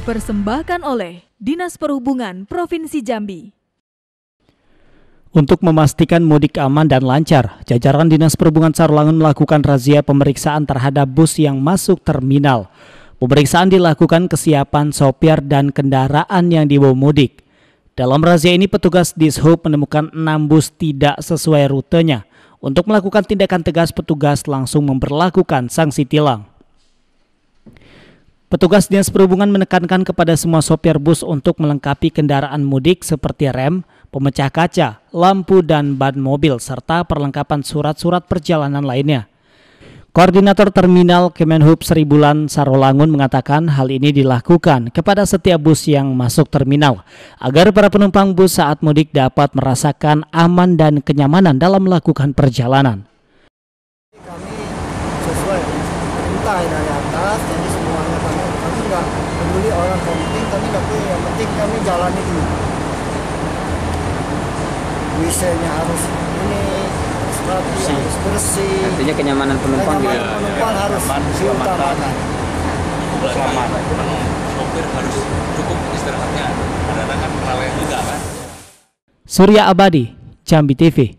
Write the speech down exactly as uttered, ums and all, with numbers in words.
Dipersembahkan oleh Dinas Perhubungan Provinsi Jambi. Untuk memastikan mudik aman dan lancar, jajaran Dinas Perhubungan Sarolangun melakukan razia pemeriksaan terhadap bus yang masuk terminal. Pemeriksaan dilakukan kesiapan sopir dan kendaraan yang dibawa mudik. Dalam razia ini, petugas Dishub menemukan enam bus tidak sesuai rutenya. Untuk melakukan tindakan tegas, petugas langsung memberlakukan sanksi tilang. Petugas Dinas Perhubungan menekankan kepada semua sopir bus untuk melengkapi kendaraan mudik seperti rem, pemecah kaca, lampu dan ban mobil, serta perlengkapan surat-surat perjalanan lainnya. Koordinator Terminal Kemenhub Sri Bulan Sarolangun mengatakan hal ini dilakukan kepada setiap bus yang masuk terminal, agar para penumpang bus saat mudik dapat merasakan aman dan kenyamanan dalam melakukan perjalanan. Kami sesuai perintah dari atas, jadi semuanya kami, kami nggak peduli orang penting, kami nggak peduli, yang penting kami jalani dulu. Wisanya harus ini, harus rapi, harus bersih. Artinya kenyamanan penumpang kenyamanan ya, penumpang ya, harus aman, diutamakan. Keselamatan. Sopir harus cukup istirahatnya, kadang-kadang kan kelalaian juga kan. Surya Abadi, Jambi T V.